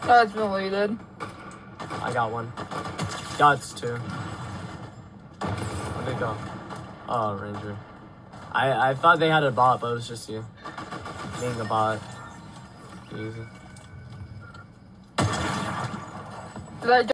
Oh, it's been deleted. I got one. Guts too. Where'd they go? Oh, Ranger. I thought they had a bot, but it was just you. Being a bot. Easy. Did I